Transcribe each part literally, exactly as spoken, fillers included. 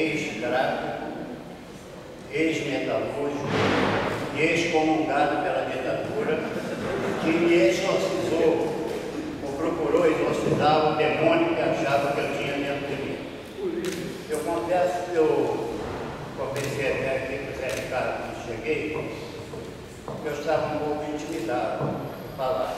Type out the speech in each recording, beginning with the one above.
ex-crato, ex-metalúrgico, excomungado pela ditadura, que me exorcizou, ou procurou exorcizar o demônio que achava que eu tinha dentro de mim. Eu confesso que eu comecei até aqui com o Zé Ricardo, quando cheguei, eu estava um pouco intimidado por falar.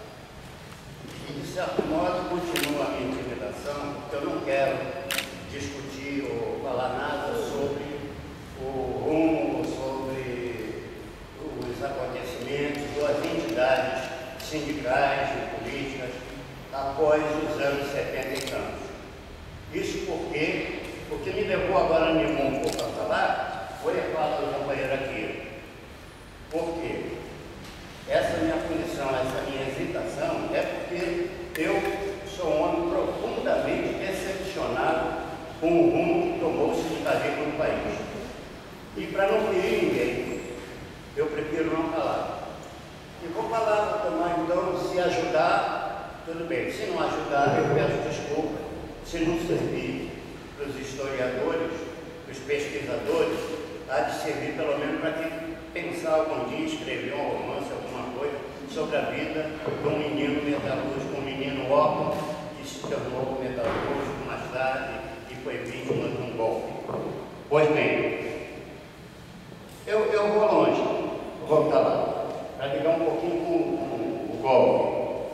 E, de certo modo, continua a minha intimidação, porque eu não quero discutir ou falar nada sobre o rumo, sobre os acontecimentos ou as entidades sindicais e políticas após os anos setenta e tantos. Isso porque o que me levou agora me um pouco a falar foi a fala do companheiro aqui. Por quê? Essa minha condição, essa minha hesitação é porque eu sou um homem profundamente decepcionado com o rumo que tomou o sindicalismo no país. E para não ferir ninguém, eu prefiro não falar. E vou falar para tomar, então, se ajudar, tudo bem. Se não ajudar, eu peço desculpa. Se não servir para os historiadores, para os pesquisadores, há de servir pelo menos para quem pensar algum dia, escrever um romance, alguma coisa, sobre a vida de um menino metalúrgico, um menino órfão, que se tornou metalúrgico mais tarde e foi vítima de um golpe. Pois bem, eu, eu vou longe, vou voltar lá, para ligar um pouquinho com, com o golpe.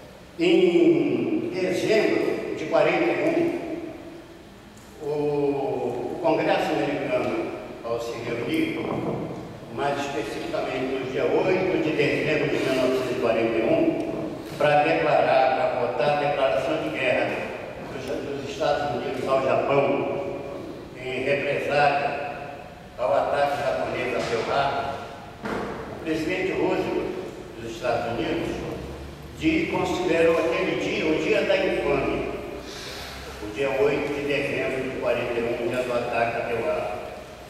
Em dezembro de quarenta e um, o, o Congresso americano, ao se reunir, mais especificamente no dia oito de dezembro de mil novecentos e quarenta e um, para declarar, para votar a declaração de guerra dos, dos Estados Unidos ao Japão, em represália ao ataque japonês a Pearl Harbor, o presidente Roosevelt dos Estados Unidos de, considerou aquele dia o dia da infâmia, o dia oito de dezembro de quarenta e um, dia do ataque a Pearl Harbor.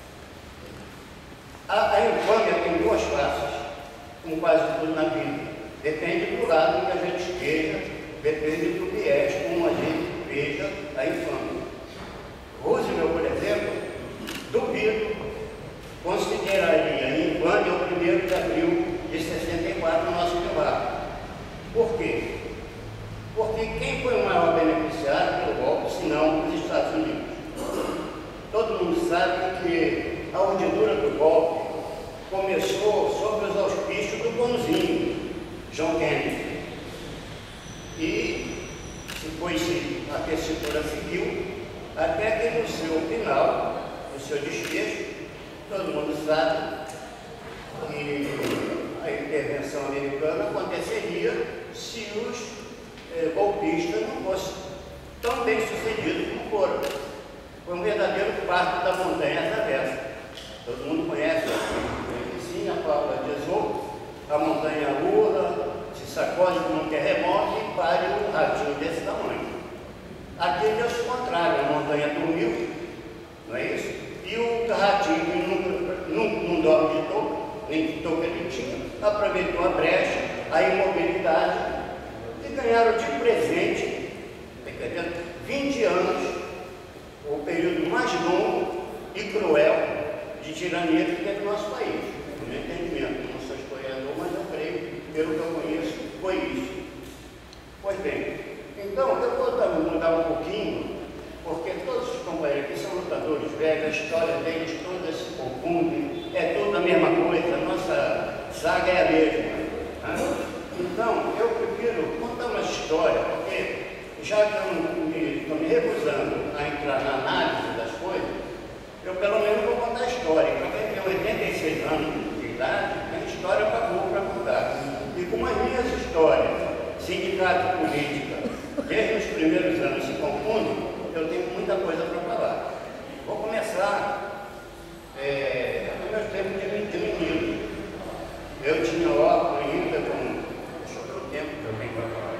A, a infâmia tem duas faces, como quase tudo na vida. Depende do lado em que a gente esteja, depende do viés como a gente veja a infâmia. Roosevelt, por exemplo, duvido, consideraria a infâmia o primeiro de abril de sessenta e quatro no nosso debate. Por quê? Porque quem foi o maior beneficiário pelo golpe, senão os Estados Unidos? Todo mundo sabe que a urdidura do golpe começou sob os auspícios do bonzinho, John Kennedy. E se foi-se a tessitura seguiu, até que no seu final, no seu desfecho, todo mundo sabe que a intervenção americana aconteceria se os eh, golpistas não fossem tão bem sucedidos como foram. Foi um verdadeiro parto da montanha atravessa. Todo mundo conhece sim, a fábula de Esopo, a montanha rula, se sacode como um terremoto e pare um ratinho desse tamanho. Aqui é o contrário, a montanha dormiu, não é isso? E o ratinho que nunca, nunca, não dorme de toco, nem de toco ele tinha, aproveitou a brecha, a imobilidade e ganharam de presente, vinte anos, o período mais longo e cruel de tirania que teve no nosso país. No meu entendimento, não sou historiador, mas eu creio, pelo que eu conheço, foi isso. Pois bem, então eu vou mudar um pouquinho, porque todos os companheiros aqui são lutadores velhos, a história deles toda se confunde, é tudo a mesma coisa, a nossa saga é a mesma. Tá? Então, eu prefiro contar uma história, porque já que eu estou me, me recusando a entrar na análise das coisas, eu pelo menos vou contar a história. Para quem tem oitenta e seis anos de idade, tem história para boa para contar. E como as minhas histórias, sindicato e política, desde os primeiros anos se confundem, eu tenho muita coisa para falar. Vou começar é, no meu tempo de, de menino. Eu tinha óculos ainda com... Deixa eu ver o tempo que eu tenho para falar.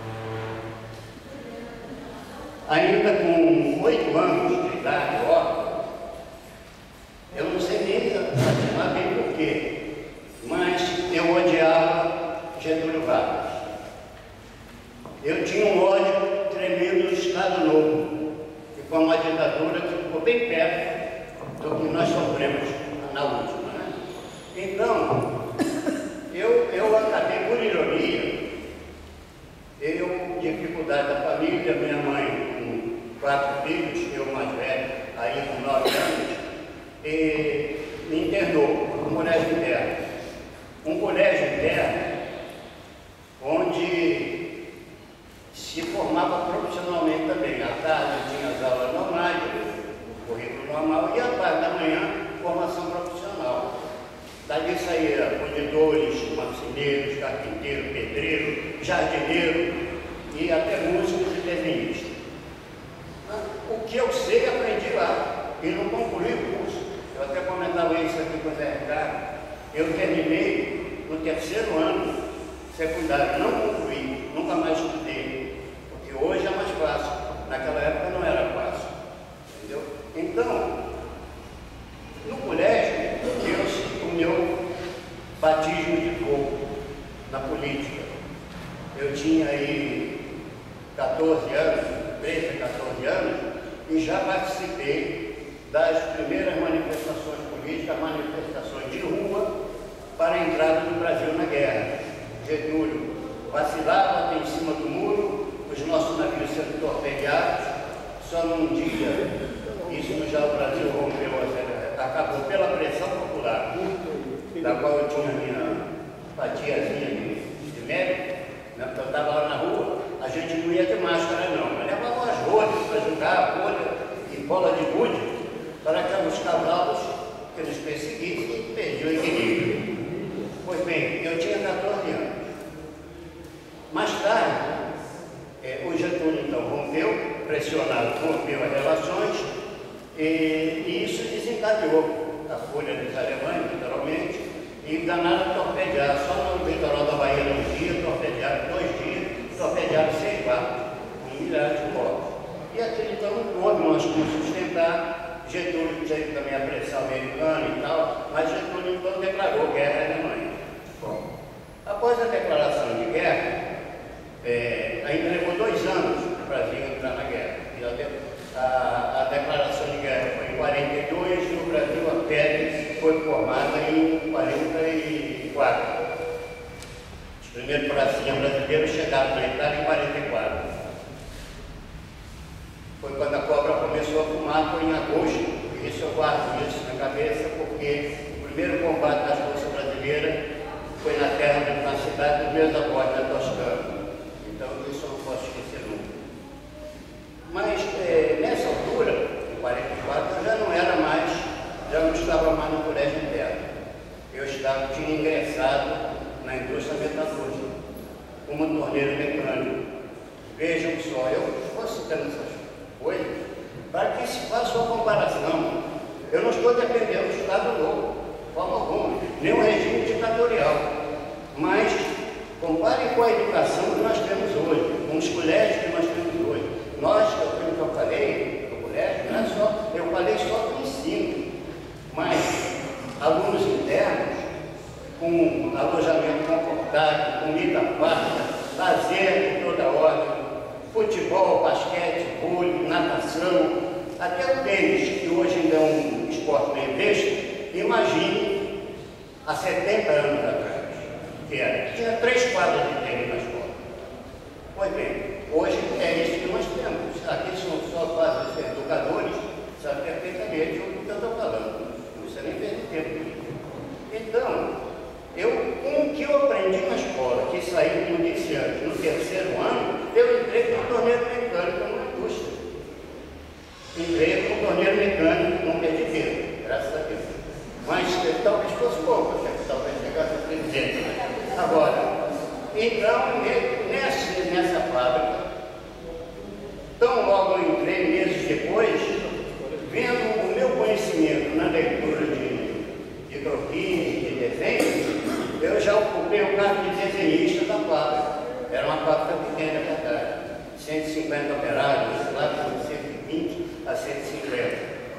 Ainda com oito anos de idade, óculos, eu não sei nem afirmar bem por quê, mas eu odiava Getúlio Vargas. Eu tinha um ódio tremendo do Estado Novo, que foi uma ditadura que ficou bem perto problemas na última, né? Então, eu, eu acabei, por ironia, eu, dificuldade da família, minha mãe com quatro filhos, eu mais velho, aí com nove anos, e me internou no colégio interno. Um colégio interno onde se formava profissionalmente também. À tarde tinha as aulas normais, o currículo normal, e à tarde da manhã, formação profissional. Dali saía fundidores, marceneiros, carpinteiro, pedreiro, jardineiro e até músicos e desenhistas. O que eu sei, aprendi lá e não concluí o curso. Eu até comentava isso aqui com o Zé Ricardo. Eu terminei no terceiro ano secundário, não concluí, nunca mais estudei, porque hoje é mais fácil. Naquela época não era fácil, entendeu? Então, no colégio, eu o meu batismo de fogo na política. Eu tinha aí quatorze anos, treze a quatorze anos, e já participei das primeiras manifestações políticas, manifestações de rua para a entrada do Brasil na guerra. Getúlio vacilava até em cima do muro, os nossos navios sendo torpedeados, só num dia, isso já o Brasil rompeu, acabou pela pressão popular, da qual eu tinha minha fatiazinha de, de médico, né, porque eu estava lá na rua, a gente não ia de máscara não, mas levava as rolhas para jogar, rolha e bola de gude, para que os cavalos que eles perseguissem e perdiam o equilíbrio. Pois bem, eu tinha quatorze anos. Mais tarde, é, o Getúlio então rompeu, pressionado, rompeu as relações, e, e isso desencadeou a Folha dos Alemães, literalmente, e danaram a torpedear. Só no litoral da Bahia um dia, torpedearam dois dias, torpedearam seis barcos, com milhares de mortos. E aquele então não pôde nós como sustentar. Getúlio teve também a pressão americana e tal, mas Getúlio então declarou guerra à Alemanha. Bom, após a declaração de guerra, é, ainda levou dois anos para o Brasil entrar na guerra. E a, a, a declaração de guerra foi em quarenta e dois e no Brasil a P E B foi formada em quarenta e quatro. Os primeiros pracinhas brasileiros chegaram na Itália em quarenta e quatro. Foi quando a cobra começou a fumar, foi em agosto. E isso eu guardo isso na cabeça, porque o primeiro combate das forças brasileiras foi na terra, na cidade dos meus avós, na Toscana. Então isso eu não posso esquecer nunca. Mas é, nessa altura, em quarenta e quatro, eu já não era mais, já não estava mais no colégio interno. Eu estava, tinha ingressado na indústria metalúrgica, como torneiro mecânico. Vejam só, eu estou citando essas coisas para que se faça uma comparação. Eu não estou defendendo o Estado Novo, de forma alguma, nem o regime ditatorial, mas compare com a educação que nós temos hoje, com os colégios que nós temos hoje. Nós, aquilo que eu falei no colégio, não é só, eu falei só do ensino, mas alunos internos, com alojamento confortável, comida farta, lazer de toda ordem, futebol, basquete, vôlei, natação, até o tênis, que hoje ainda é um esporte meio besta. Imagine há setenta anos atrás, que era, tinha três quadras de tênis na escola. Pois bem, hoje é isso que nós temos. Aqui são só quadros educadores, sabe perfeitamente o que eu estou falando. Não precisa nem perder tempo. Então, eu, com o que eu aprendi na escola, que saí como iniciante no terceiro ano, eu entrei como torneiro mecânico numa indústria. Entrei como torneiro mecânico, não perdi tempo, graças a Deus. Mas talvez fosse pouco, talvez chegasse a presidente. Agora, então, nessa, nessa fábrica, tão logo eu entrei, meses depois, vendo o meu conhecimento na leitura de, de croquis, de desenho, eu já ocupei o cargo de desenhista da fábrica. Era uma fábrica pequena, é verdade. cento e cinquenta operários, lá de cento e vinte a cento e cinquenta.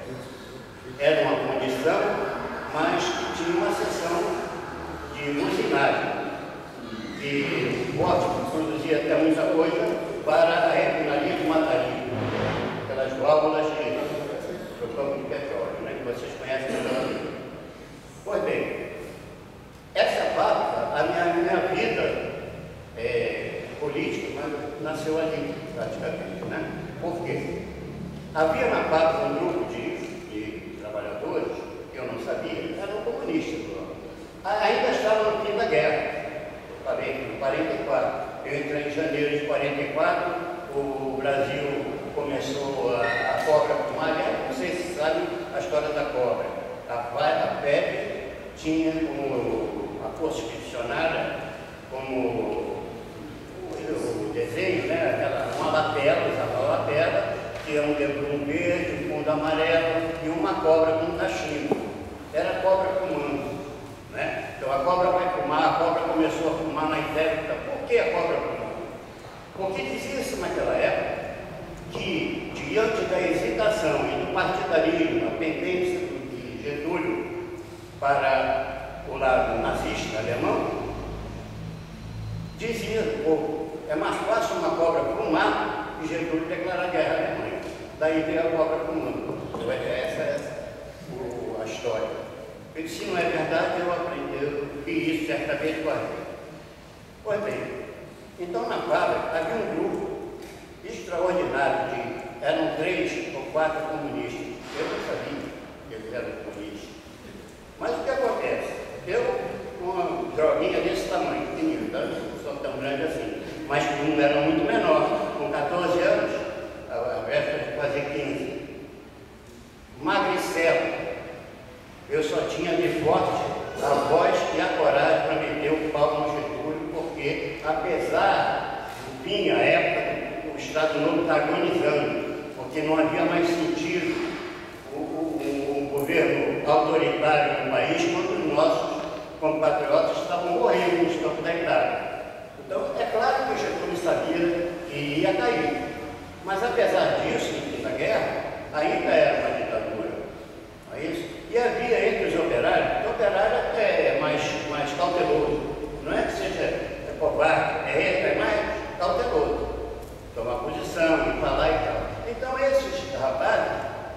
Era uma condição, mas tinha uma seção de usinagem. E o ótimo produzia até muita coisa para a refinaria de Matarilho, aquelas válvulas de, do campo de petróleo, né, que vocês conhecem melhor. nasceu ali, praticamente, né? Por quê? Havia na fábrica um grupo de, de trabalhadores, que eu não sabia, eram comunistas. Ainda estava no fim da guerra, falei, em quarenta e quatro. Eu entrei em janeiro de quarenta e quatro, o Brasil começou a, a cobra com malha, não sei se sabem a história da cobra. A, a P E B tinha como a Força Expedicionária, como o, o desenho, né, aquela, uma lapela, usava uma lapela, que é um lebrum verde, um fundo amarelo e uma cobra com um cachimbo. Era a cobra fumando, né? Então a cobra vai fumar, a cobra começou a fumar na inverta. Por que a cobra fumando? Porque dizia-se naquela época que, diante da hesitação e do partidarismo, a pendência de Getúlio para o lado nazista alemão, dizia o povo, é mais fácil uma cobra fumar e Getúlio declarar guerra à Alemanha. Daí veio a cobra fumando. Essa é a história. E se não é verdade, eu aprendi, eu vi isso certa vez com a gente. Pois bem, então na fábrica havia um grupo extraordinário de, eram três ou quatro comunistas. Eu não sabia que eles eram comunistas. Mas o que acontece? Eu, com uma droguinha desse tamanho, pequenininho, tá? Não sou tão grande assim, mas um era muito menor, com quatorze anos, a véspera de fazer quinze. Magricelo. Eu só tinha de forte a voz e a coragem para meter o pau no Getúlio, porque, apesar do fim, a época, o Estado Novo está agonizando, porque não havia mais sentido o, o, o governo autoritário no país quando os nossos compatriotas estavam morrendo nos campos da Itália. Então, é claro que o Getúlio sabia que ia cair, mas apesar disso, no fim da guerra, ainda era uma ditadura. Não é isso? E havia entre os operários, o operário é mais, mais cauteloso, não é que seja é covarde, é, é mais cauteloso, tomar posição e falar e tal. Então esses rapazes,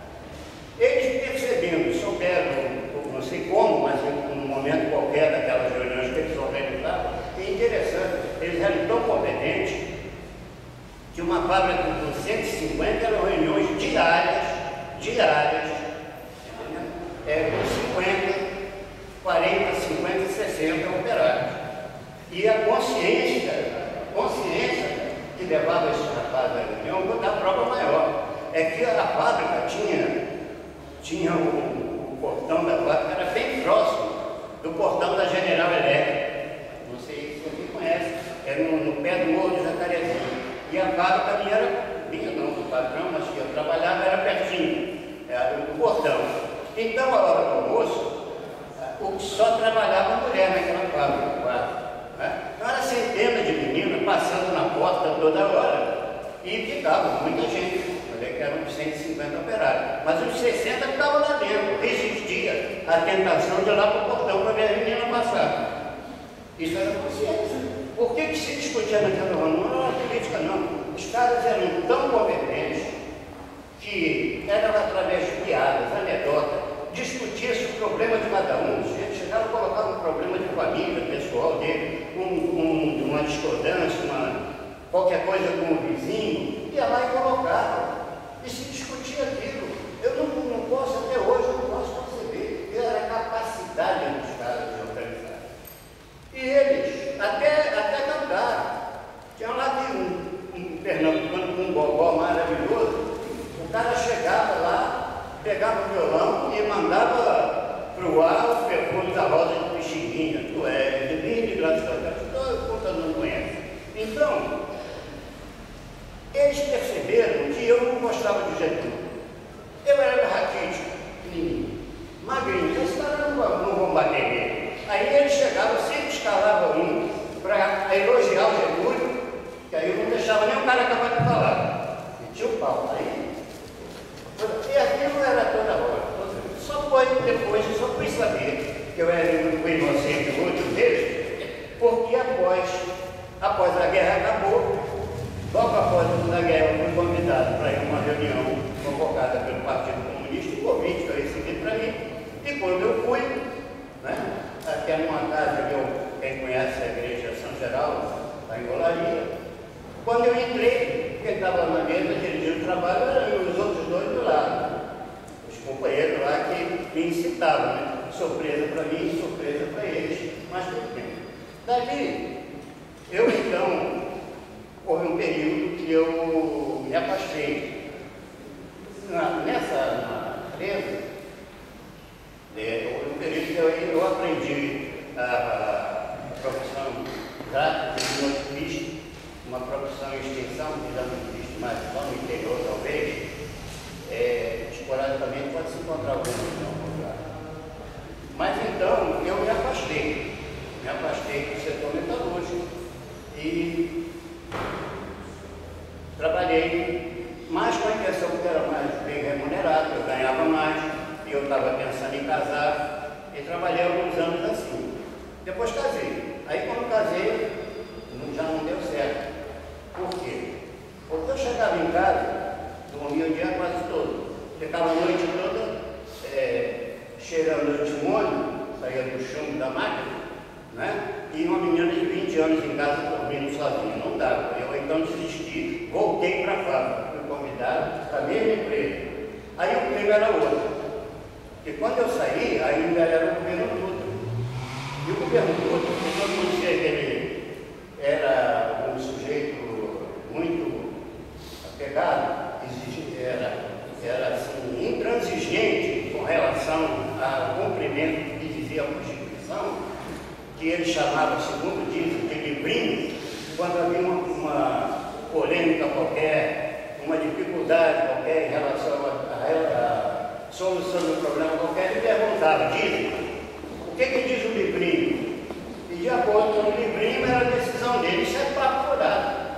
eles percebendo, souberam, não sei como, mas em um momento qualquer daquelas reuniões que eles organizavam, é interessante, eles eram tão competentes que uma fábrica com cento e cinquenta eram reuniões diárias, diárias, é, com cinquenta, quarenta, cinquenta, sessenta operários. E a consciência, a consciência que levava esses rapazes à reunião, vou dar prova maior, é que a fábrica tinha, tinha o, o portão da fábrica, era bem próximo do portão da General Elétrica. Não sei se você conhece, é no, no pé do Morro de Jacarezinho. E a fábrica minha era, minha não, do patrão, mas que eu trabalhava era pertinho, era o portão. Então, a hora do almoço, o só trabalhava mulher naquela fábrica, quase. Né? Então, era centenas de meninas passando na porta toda hora e ficava muita gente. Falei que eram cento e cinquenta operários. Mas os sessenta estavam lá dentro, resistia à tentação de ir lá para o portão para ver a menina passar. Isso era consciência. Por que, que se discutia naquela reunião? Não era política, não. Os caras eram tão competentes que eram através de piadas, anedotas, discutia-se o problema de cada um. Eles chegaram a colocar um problema de família, pessoal dele, um, um, uma discordância, uma, qualquer coisa com o vizinho, ia lá e colocava. E se discutia aquilo. Eu não, não posso, até hoje, eu não posso conceber. Era a capacidade dos caras de organizar. E eles até, até cantaram. Tinha lá um, um pernambucano com um gogó maravilhoso. O cara chegava lá, pegava o violão e mandava para o ar o perfume da Rosa de Pixinguinha, do é, de Bim de Gladstone, todo mundo conhece. Então, eles perceberam que eu não gostava de Getúlio. Eu era raquítico, pequenininho, magrinho, esse cara não, não vão bater nele. Aí eles chegavam, sempre escalavam um para elogiar o Getúlio, que aí eu não deixava nem o cara acabar de falar. E tinha o pau. Aí, e aquilo era toda hora. Só foi depois, só fui saber que eu era um inocente muito deles, porque após, após a guerra acabou, logo após a guerra eu fui convidado para ir a uma reunião convocada pelo Partido Comunista, o convite foi recebido para mim, e quando eu fui, né, até numa casa que eu, quem conhece a igreja São Geraldo, lá em Olaria, Quando eu entrei, quem estava na mesa dirigindo o trabalho eram os outros dois do lado. Os companheiros lá que me incitavam, né? Surpresa para mim, surpresa para eles, mas tudo bem. Dali, eu então, houve um período que eu me afastei. Na, nessa empresa, é, houve um período que eu, eu aprendi a, a profissão gráfica de motorista, uma profissão em extensão, digamos, mas só no interior talvez, é, esporadicamente pode se encontrar algum lugar. Mas então eu me afastei, me afastei do setor metalúrgico e trabalhei mais com a intenção que era mais bem remunerado, eu ganhava mais, e eu estava pensando em casar, e trabalhei alguns anos assim. Depois casei. Aí quando casei, já não deu certo. Por quê? Porque eu chegava em casa, dormia o dia quase todo, ficava a noite toda é, cheirando antimônio, saía do chumbo da máquina, né? E uma menina de vinte anos em casa dormindo sozinha, não dava. Eu então desisti, voltei para a fábrica, fui convidado para a mesma empresa. Aí o clima era outro. E quando eu saí, ainda era o governo Dutra. E o governo Dutra, porque todo mundo dizia que ele era um sujeito muito apegado, era, era assim, intransigente com relação ao cumprimento que dizia a Constituição, que ele chamava, segundo diz, de livrinho, quando havia uma, uma polêmica qualquer, uma dificuldade qualquer em relação a, a, a solução de um problema qualquer, ele perguntava, diz, o que que diz o livrinho? E de acordo com o livrinho era a decisão dele, isso é papo furado.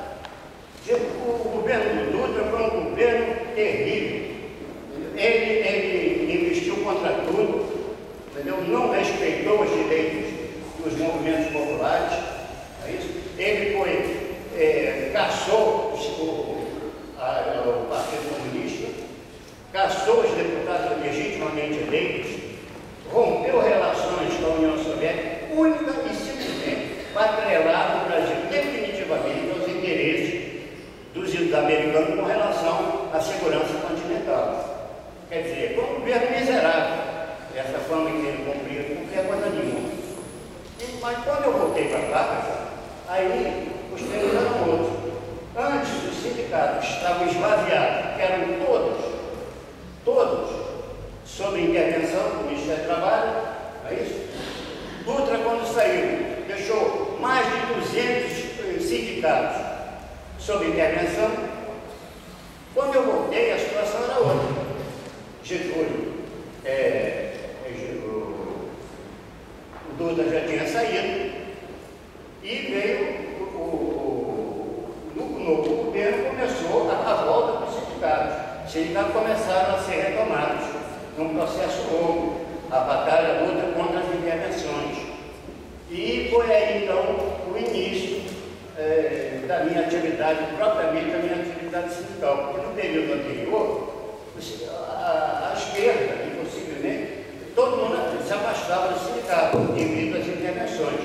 O governo do Dutra foi um governo terrível. Ele, ele investiu contra tudo, entendeu? Não respeitou os direitos dos movimentos populares. É isso? Ele foi, é, caçou o, a, o Partido Comunista, caçou os deputados legitimamente eleitos, rompeu relações com a União Soviética, única e simplesmente para atrelar o Brasil definitivamente aos interesses dos americanos com relação à segurança continental. Quer dizer, foi um governo miserável, essa forma que ele cumpria, não cumpria coisa nenhuma. E, mas quando eu voltei para cá, aí os termos eram outros. Antes, os sindicatos estavam esvaziados, que eram todos, todos, sob intervenção do Ministério do Trabalho, é isso? Dutra, quando saiu, deixou mais de duzentos sindicatos sob intervenção. Quando eu voltei, a situação era outra. Getúlio, é, é, o, o Dutra já tinha saído e veio o, o, o novo governo, começou a, a volta dos sindicatos. Os sindicatos começaram a ser retomados num processo longo, a batalha luta contra as intervenções. E foi aí então o início É, da minha atividade, propriamente da minha atividade sindical, porque no período anterior, a, a esquerda, impossivelmente, todo mundo se afastava do sindicato devido às intervenções.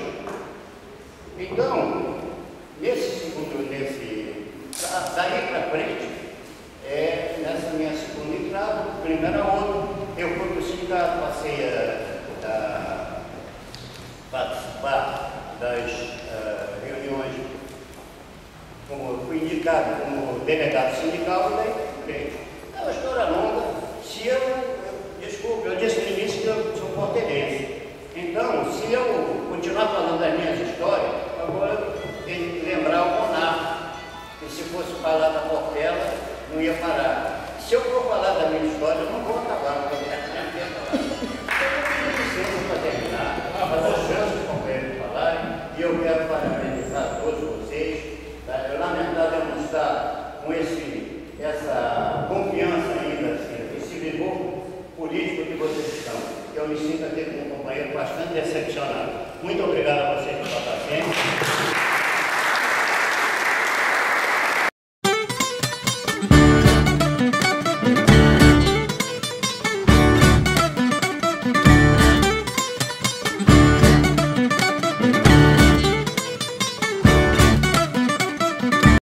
Então, nesse segundo, nesse, daí para frente, é, nessa minha segunda entrada, primeira outra, eu fui para o sindicato, passei a, a participar das uh, reuniões, como fui indicado como delegado sindical, e daí entrei. É uma história longa. Se eu, eu, desculpe, eu disse no início que eu sou portelense. Então, se eu continuar falando das minhas histórias, agora eu tenho que lembrar o monarca, que se fosse falar da Portela, não ia parar. Se eu for falar da minha história, eu não vou acabar, porque eu quero falar. Então, eu tenho licença para terminar, para dar chance de companheiros falarem, e eu quero parabenizar todos vocês. Eu, lamentável, não estar com esse, essa confiança ainda, assim, esse vigor político que vocês estão. Eu me sinto aqui como um companheiro bastante decepcionado. Muito obrigado a